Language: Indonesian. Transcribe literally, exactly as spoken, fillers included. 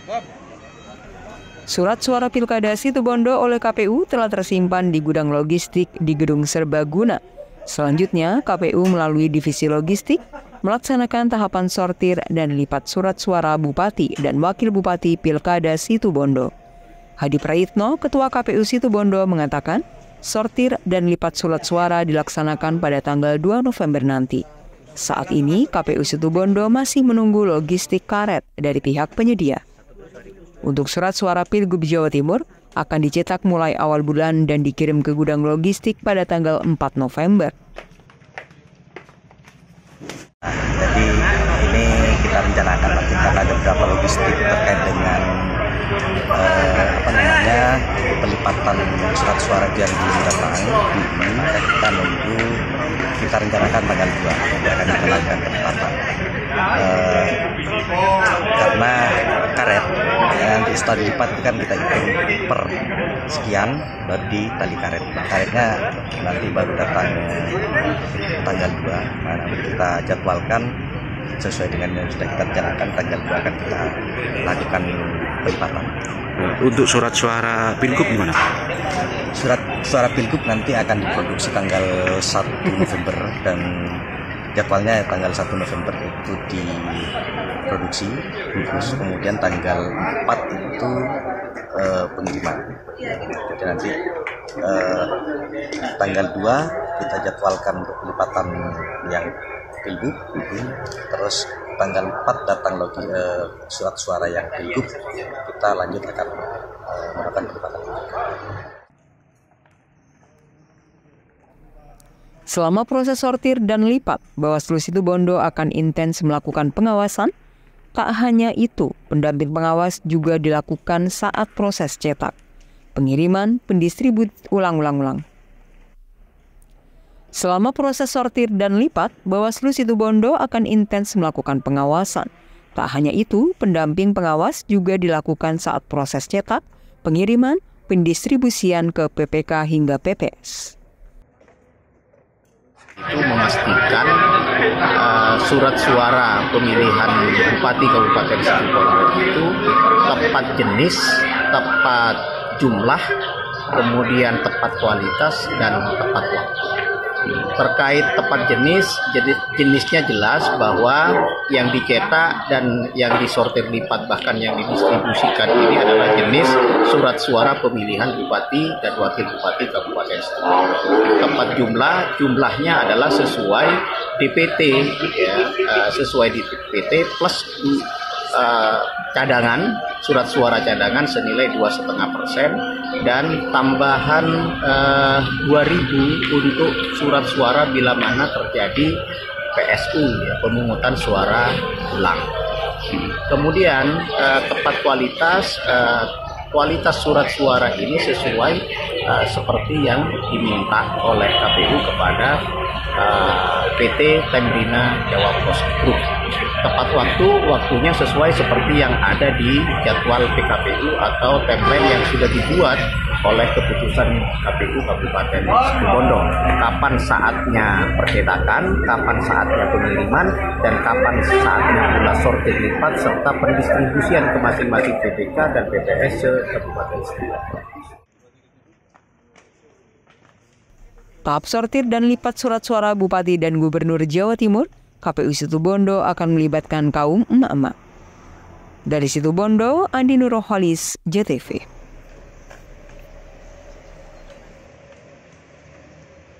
Surat suara Pilkada Situbondo oleh K P U telah tersimpan di gudang logistik di Gedung Serbaguna. Selanjutnya, K P U melalui Divisi Logistik melaksanakan tahapan sortir dan lipat surat suara Bupati dan Wakil Bupati Pilkada Situbondo. Hadi Prayitno, Ketua K P U Situbondo, mengatakan sortir dan lipat surat suara dilaksanakan pada tanggal dua November nanti. Saat ini, K P U Situbondo masih menunggu logistik karet dari pihak penyedia. Untuk surat suara Pilgub Jawa Timur akan dicetak mulai awal bulan dan dikirim ke gudang logistik pada tanggal empat November. Jadi ini kita rencanakan nanti karena ada beberapa logistik terkait dengan eh, apa namanya pelipatan surat suara yang belum datang. Kita nunggu, kita rencanakan tanggal dua kita akan kita lakukan pelipatan. Eh, karena karet yang setelah dilipat kan kita hitung per sekian baru di tali karet. Nah, karetnya nanti baru datang tanggal dua. Nah, nanti kita jadwalkan sesuai dengan yang sudah kita rencanakan, tanggal dua akan kita lakukan pelipatan. Untuk surat suara Pilgub gimana? Surat suara Pilgub nanti akan diproduksi tanggal satu November dan jadwalnya tanggal satu November itu diproduksi, terus kemudian tanggal empat itu uh, pengiriman. Jadi nanti uh, tanggal dua kita jadwalkan untuk pelipatan yang Pilgub, terus tanggal empat datang lagi uh, surat suara yang Pilgub, kita lanjut akan uh, melakukan pelipatan. Selama proses sortir dan lipat, Bawaslu Situbondo akan intens melakukan pengawasan. Tak hanya itu, pendamping pengawas juga dilakukan saat proses cetak, pengiriman, pendistribut ulang-ulang-ulang. Selama proses sortir dan lipat, Bawaslu Situbondo akan intens melakukan pengawasan. Tak hanya itu, pendamping pengawas juga dilakukan saat proses cetak, pengiriman, pendistribusian ke P P K hingga P P S. Itu memastikan uh, surat suara pemilihan Bupati Kabupaten Situbondo itu tepat jenis, tepat jumlah, kemudian tepat kualitas dan tepat waktu. Terkait tepat jenis, jadi jenisnya jelas bahwa yang dicetak dan yang disortir lipat bahkan yang didistribusikan ini adalah jenis surat suara pemilihan Bupati dan Wakil Bupati Kabupaten Situbondo. Tepat jumlah, jumlahnya adalah sesuai D P T, ya, uh, sesuai D P T plus uh, cadangan, surat suara cadangan senilai dua koma lima persen dan tambahan uh, dua ribu untuk surat suara bila mana terjadi P S U, ya, pemungutan suara ulang. Kemudian uh, tepat kualitas, uh, kualitas surat suara ini sesuai uh, seperti yang diminta oleh K P U kepada uh, P T Temrina Jawa Pos Group. Tepat waktu, waktunya sesuai seperti yang ada di jadwal P K P U atau template yang sudah dibuat oleh keputusan K P U Kabupaten Situbondo. Kapan saatnya percetakan, kapan saatnya pengiriman, dan kapan saatnya pula sortir lipat serta pendistribusian ke masing-masing P P K dan P P S se-Kabupaten Situbondo. Tahap sortir dan lipat surat suara Bupati dan Gubernur Jawa Timur, K P U Situbondo akan melibatkan kaum emak-emak. Dari Situbondo, Andi Nurholis, J T V.